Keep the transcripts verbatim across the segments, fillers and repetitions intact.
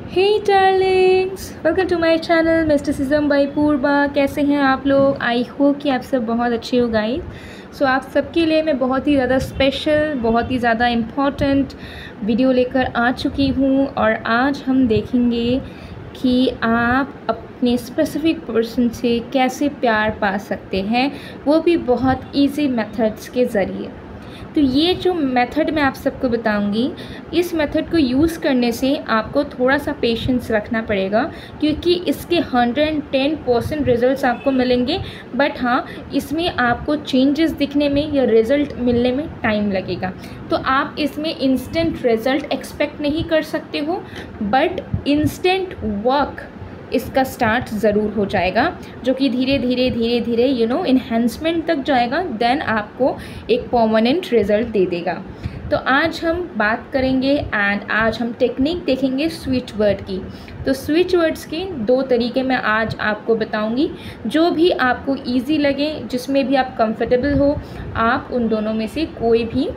Hey darlings, welcome to my channel mysticism by Purva. कैसे हैं आप लोग? आई होप कि आप सब बहुत अच्छे हो गाइस। सो आप सबके लिए मैं बहुत ही ज़्यादा स्पेशल, बहुत ही ज़्यादा इम्पॉर्टेंट वीडियो लेकर आ चुकी हूँ। और आज हम देखेंगे कि आप अपने स्पेसिफिक पर्सन से कैसे प्यार पा सकते हैं, वो भी बहुत इजी मेथड्स के ज़रिए। तो ये जो मेथड मैं आप सबको बताऊंगी, इस मेथड को यूज़ करने से आपको थोड़ा सा पेशेंस रखना पड़ेगा, क्योंकि इसके hundred and ten percent result आपको मिलेंगे। बट हाँ, इसमें आपको चेंजेस दिखने में या रिज़ल्ट मिलने में टाइम लगेगा। तो आप इसमें इंस्टेंट रिज़ल्ट एक्सपेक्ट नहीं कर सकते हो, बट इंस्टेंट वर्क इसका स्टार्ट ज़रूर हो जाएगा, जो कि धीरे धीरे धीरे धीरे यू नो इन्हेंसमेंट तक जाएगा, देन आपको एक परमानेंट रिज़ल्ट दे देगा। तो आज हम बात करेंगे एंड आज हम टेक्निक देखेंगे स्विच वर्ड की। तो स्विच वर्ड्स के दो तरीके मैं आज आपको बताऊंगी, जो भी आपको इजी लगे, जिसमें भी आप कंफर्टेबल हो, आप उन दोनों में से कोई भी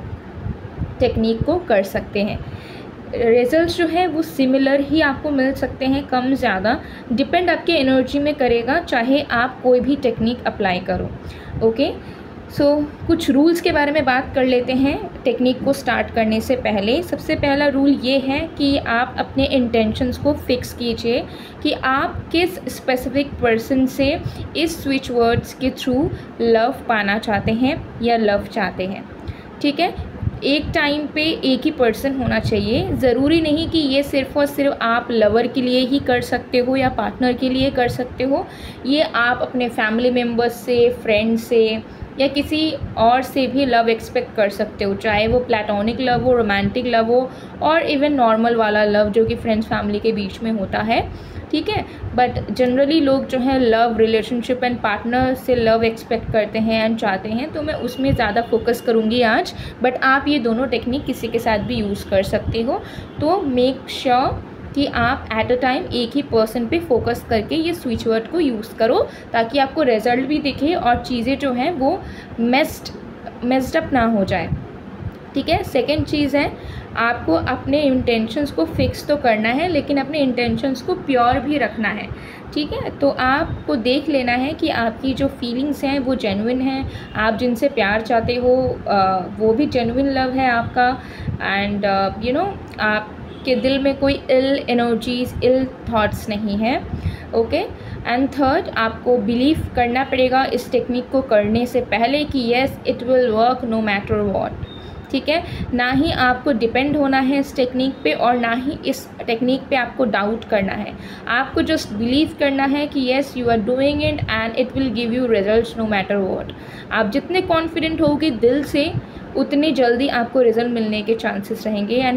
टेक्निक को कर सकते हैं। रिजल्ट्स जो है वो सिमिलर ही आपको मिल सकते हैं, कम ज़्यादा डिपेंड आपके एनर्जी में करेगा, चाहे आप कोई भी टेक्निक अप्लाई करो। ओके, सो so, कुछ रूल्स के बारे में बात कर लेते हैं टेक्निक को स्टार्ट करने से पहले। सबसे पहला रूल ये है कि आप अपने इंटेंशंस को फिक्स कीजिए कि आप किस स्पेसिफिक पर्सन से इस स्विच वर्ड्स के थ्रू लव पाना चाहते हैं या लव चाहते हैं। ठीक है, एक टाइम पे एक ही पर्सन होना चाहिए। ज़रूरी नहीं कि ये सिर्फ़ और सिर्फ आप लवर के लिए ही कर सकते हो या पार्टनर के लिए कर सकते हो। ये आप अपने फैमिली मेम्बर्स से, फ्रेंड से या किसी और से भी लव एक्सपेक्ट कर सकते हो, चाहे वो प्लेटोनिक लव हो, रोमांटिक लव हो, और इवन नॉर्मल वाला लव जो कि फ्रेंड्स फैमिली के बीच में होता है। ठीक है, बट जनरली लोग जो है लव रिलेशनशिप एंड पार्टनर से लव एक्सपेक्ट करते हैं एंड चाहते हैं, तो मैं उसमें ज़्यादा फोकस करूँगी आज। बट आप ये दोनों टेक्निक किसी के साथ भी यूज़ कर सकते हो। तो मेक श्योर कि आप एट अ टाइम एक ही पर्सन पे फोकस करके ये स्विच वर्ड को यूज़ करो, ताकि आपको रिजल्ट भी दिखे और चीज़ें जो हैं वो मेस्ड मेस्ड अप ना हो जाए। ठीक है, सेकेंड चीज़ है, आपको अपने इंटेंशंस को फिक्स तो करना है, लेकिन अपने इंटेंशंस को प्योर भी रखना है। ठीक है, तो आपको देख लेना है कि आपकी जो फीलिंग्स हैं वो जेन्युइन हैं, आप जिनसे प्यार चाहते हो आ, वो भी जेन्युइन लव है आपका, एंड यू नो आपके दिल में कोई इल एनर्जीज, इल थॉट्स नहीं है। ओके, एंड थर्ड, आपको बिलीव करना पड़ेगा इस टेक्निक को करने से पहले कि yes it will work no matter what. ठीक है, ना ही आपको डिपेंड होना है इस टेक्निक पे, और ना ही इस टेक्निक पे आपको डाउट करना है। आपको जस्ट बिलीव करना है कि yes you are doing it and it will give you results no matter what. आप जितने कॉन्फिडेंट होगे दिल से, उतनी जल्दी आपको रिजल्ट मिलने के चांसेस रहेंगे। एंड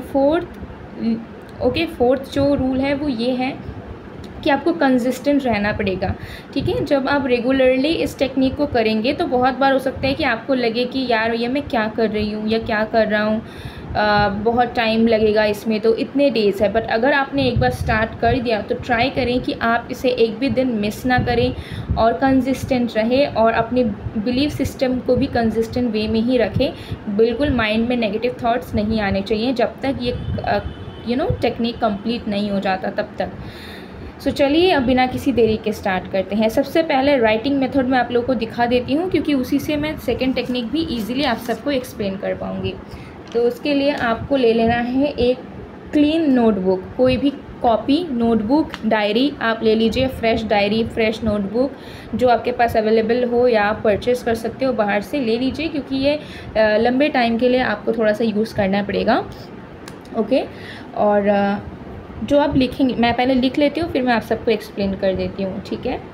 फोर्थ ओके फोर्थ जो रूल है वो ये है कि आपको कंसिस्टेंट रहना पड़ेगा। ठीक है, जब आप रेगुलरली इस टेक्निक को करेंगे तो बहुत बार हो सकता है कि आपको लगे कि यार ये मैं क्या कर रही हूँ या क्या कर रहा हूँ, बहुत टाइम लगेगा इसमें, तो इतने डेज़ है। बट अगर आपने एक बार स्टार्ट कर दिया तो ट्राई करें कि आप इसे एक भी दिन मिस ना करें और कंसिस्टेंट रहे, और अपने बिलीफ सिस्टम को भी कंसिस्टेंट वे में ही रखें। बिल्कुल माइंड में नेगेटिव थॉट्स नहीं आने चाहिए जब तक ये यू नो टेक्निक कंप्लीट नहीं हो जाता, तब तक। सो so, चलिए अब बिना किसी देरी के स्टार्ट करते हैं। सबसे पहले राइटिंग मेथड मैं आप लोगों को दिखा देती हूँ, क्योंकि उसी से मैं सेकंड टेक्निक भी इजीली आप सबको एक्सप्लेन कर पाऊँगी। तो उसके लिए आपको ले लेना है एक क्लीन नोटबुक, कोई भी कॉपी, नोटबुक, डायरी आप ले लीजिए। फ्रेश डायरी, फ्रेश नोटबुक जो आपके पास अवेलेबल हो या आप परचेज़ कर सकते हो बाहर से, ले लीजिए, क्योंकि ये लंबे टाइम के लिए आपको थोड़ा सा यूज़ करना पड़ेगा। ओके, और जो आप लिखेंगे, मैं पहले लिख लेती हूँ, फिर मैं आप सबको एक्सप्लेन कर देती हूँ। ठीक है,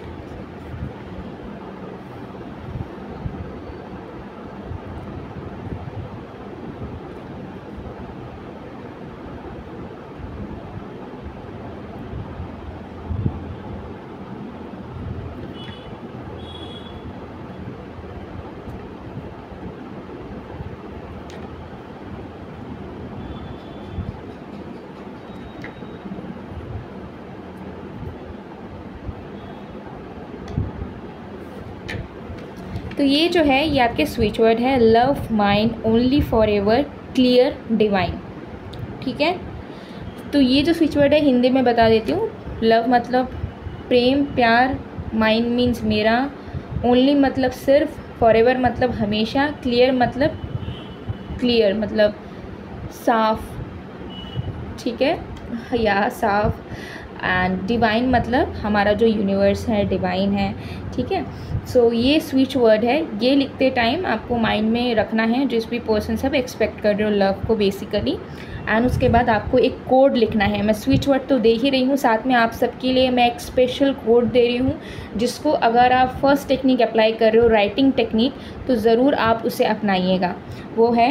तो ये जो है ये आपके स्विच वर्ड है, love mind only for ever clear divine. ठीक है, तो ये जो स्विच वर्ड है हिंदी में बता देती हूँ। लव मतलब प्रेम प्यार, माइन मीन्स मेरा, ओनली मतलब सिर्फ, फॉरएवर मतलब हमेशा, क्लियर मतलब क्लियर मतलब साफ, ठीक है, या साफ, एंड डिवाइन मतलब हमारा जो यूनिवर्स है डिवाइन है, ठीक है। सो so, ये स्विच वर्ड है, ये लिखते टाइम आपको माइंड में रखना है जिस भी पर्सन से आप एक्सपेक्ट कर रहे हो लव को बेसिकली। एंड उसके बाद आपको एक कोड लिखना है। मैं स्विच वर्ड तो दे ही रही हूँ, साथ में आप सबके लिए मैं एक स्पेशल कोड दे रही हूँ जिसको अगर आप फर्स्ट टेक्निक अप्लाई कर रहे हो, राइटिंग टेक्निक, तो ज़रूर आप उसे अपनाइएगा। वो है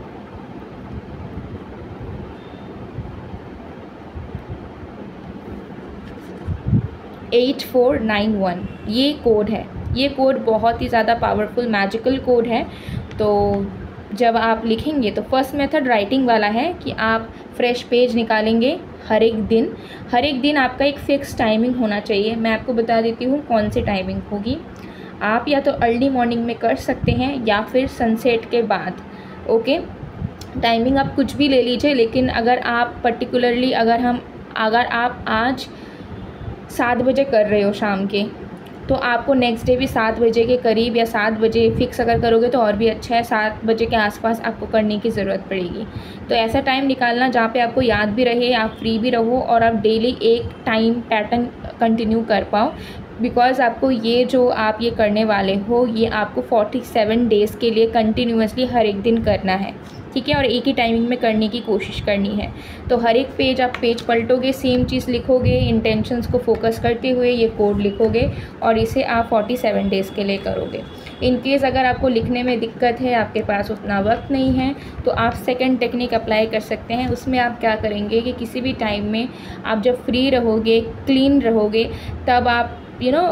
एट फोर नाइन वन। ये कोड है, ये कोड बहुत ही ज़्यादा पावरफुल मैजिकल कोड है। तो जब आप लिखेंगे तो फर्स्ट मेथड राइटिंग वाला है कि आप फ्रेश पेज निकालेंगे हर एक दिन। हर एक दिन आपका एक फ़िक्स टाइमिंग होना चाहिए। मैं आपको बता देती हूँ कौन सी टाइमिंग होगी। आप या तो अर्ली मॉर्निंग में कर सकते हैं या फिर सनसेट के बाद। ओके, टाइमिंग आप कुछ भी ले लीजिए, लेकिन अगर आप पर्टिकुलरली अगर हम अगर आप आज सात बजे कर रहे हो शाम के, तो आपको नेक्स्ट डे भी सात बजे के करीब या सात बजे फिक्स अगर करोगे तो और भी अच्छा है। सात बजे के आसपास आपको करने की ज़रूरत पड़ेगी। तो ऐसा टाइम निकालना जहाँ पे आपको याद भी रहे, आप फ्री भी रहो और आप डेली एक टाइम पैटर्न कंटिन्यू कर पाओ। बिकॉज़ आपको ये जो आप ये करने वाले हो, ये आपको फोर्टी सेवन डेज़ के लिए कंटिन्यूसली हर एक दिन करना है, ठीक है, और एक ही टाइमिंग में करने की कोशिश करनी है। तो हर एक पेज आप पेज पलटोगे, सेम चीज़ लिखोगे, इंटेंशंस को फोकस करते हुए ये कोड लिखोगे और इसे आप फोर्टी सेवन डेज़ के लिए करोगे। इन केस अगर आपको लिखने में दिक्कत है, आपके पास उतना वक्त नहीं है, तो आप सेकंड टेक्निक अप्लाई कर सकते हैं। उसमें आप क्या करेंगे कि किसी भी टाइम में आप जब फ्री रहोगे, क्लीन रहोगे, तब आप यू नो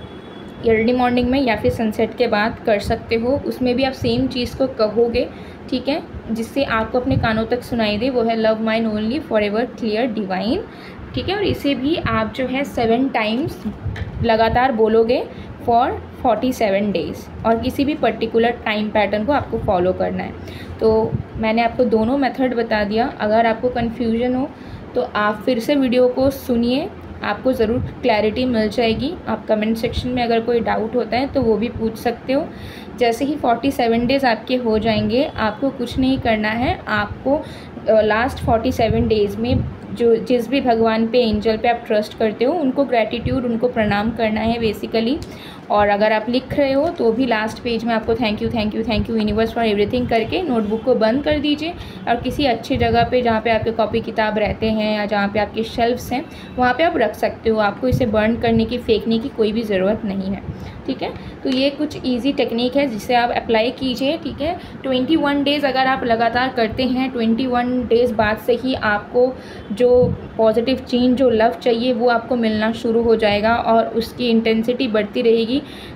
अर्ली मॉर्निंग में या फिर सनसेट के बाद कर सकते हो। उसमें भी आप सेम चीज़ को कहोगे, ठीक है, जिससे आपको अपने कानों तक सुनाई दे। वो है love mine only forever clear divine, ठीक है। और इसे भी आप जो है सेवन टाइम्स लगातार बोलोगे फॉर फोर्टी सेवन डेज़, और किसी भी पर्टिकुलर टाइम पैटर्न को आपको फॉलो करना है। तो मैंने आपको दोनों मेथड बता दिया। अगर आपको कन्फ्यूजन हो तो आप फिर से वीडियो को सुनिए, आपको ज़रूर क्लैरिटी मिल जाएगी। आप कमेंट सेक्शन में अगर कोई डाउट होता है तो वो भी पूछ सकते हो। जैसे ही फोर्टी सेवन डेज़ आपके हो जाएंगे, आपको कुछ नहीं करना है। आपको लास्ट फोर्टी सेवन डेज़ में जो जिस भी भगवान पे, एंजल पे आप ट्रस्ट करते हो, उनको ग्रैटिट्यूड, उनको प्रणाम करना है बेसिकली। और अगर आप लिख रहे हो तो भी लास्ट पेज में आपको thank you thank you thank you universe for everything करके नोटबुक को बंद कर दीजिए और किसी अच्छी जगह पे जहाँ पे आपके कॉपी किताब रहते हैं या जहाँ पे आपके शेल्फ्स हैं वहाँ पे आप रख सकते हो। आपको इसे बर्न करने की, फेंकने की कोई भी ज़रूरत नहीं है, ठीक है। तो ये कुछ ईजी टेक्निक है जिसे आप अप्लाई कीजिए, ठीक है। ट्वेंटी वन डेज़ अगर आप लगातार करते हैं, ट्वेंटी वन डेज़ बाद से ही आपको जो पॉजिटिव चेंज, जो लव चाहिए, वो आपको मिलना शुरू हो जाएगा और उसकी इंटेंसिटी बढ़ती रहेगी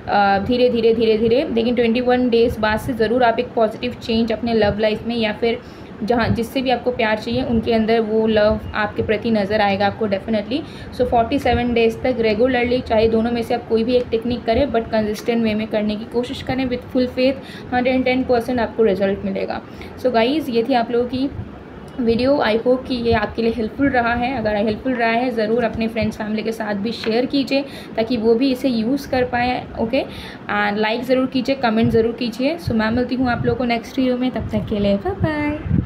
धीरे धीरे धीरे धीरे। लेकिन ट्वेंटी वन डेज़ बाद से ज़रूर आप एक पॉजिटिव चेंज अपने लव लाइफ में या फिर जहाँ जिससे भी आपको प्यार चाहिए उनके अंदर वो लव आपके प्रति नज़र आएगा आपको definitely. So forty seven days तक रेगुलरली, चाहे दोनों में से आप कोई भी एक टेक्निक करें, बट कंसिस्टेंट वे में करने की कोशिश करें with full faith. Hundred and ten percent आपको रिजल्ट मिलेगा। सो गाइज़, ये थी आप लोगों की वीडियो। आई होप कि ये आपके लिए हेल्पफुल रहा है। अगर हेल्पफुल रहा है, ज़रूर अपने फ्रेंड्स फैमिली के साथ भी शेयर कीजिए ताकि वो भी इसे यूज़ कर पाएँ, ओके। एंड लाइक ज़रूर कीजिए, कमेंट ज़रूर कीजिए। सो मैं मिलती हूँ आप लोगों को नेक्स्ट वीडियो में, तब तक के लिए बाय बाय।